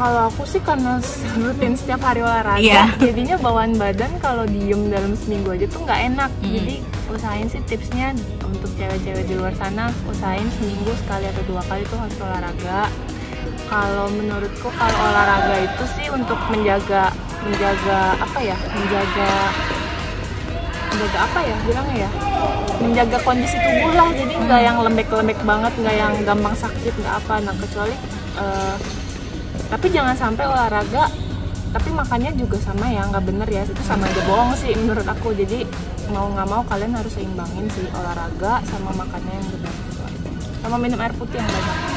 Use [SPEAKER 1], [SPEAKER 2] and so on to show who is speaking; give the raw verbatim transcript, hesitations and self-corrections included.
[SPEAKER 1] Kalau aku sih karena rutin setiap hari olahraga,
[SPEAKER 2] Iya.
[SPEAKER 1] jadinya bawaan badan kalau diem dalam seminggu aja tuh nggak enak.
[SPEAKER 2] Hmm.
[SPEAKER 1] Jadi usahain sih tipsnya untuk cewek-cewek di luar sana, usahain seminggu sekali atau dua kali tuh harus olahraga. Kalau menurutku kalau olahraga itu sih untuk menjaga menjaga apa ya, menjaga menjaga apa ya bilangnya ya, menjaga kondisi tubuh lah. Jadi nggak yang lembek-lembek banget, nggak yang gampang sakit, nggak apa. Nah kecuali uh, tapi jangan sampai olahraga tapi makannya juga sama ya, nggak bener ya, itu sama aja bohong sih menurut aku. Jadi mau nggak mau kalian harus seimbangin sih olahraga sama makannya yang benar, sama minum air putih yang banyak.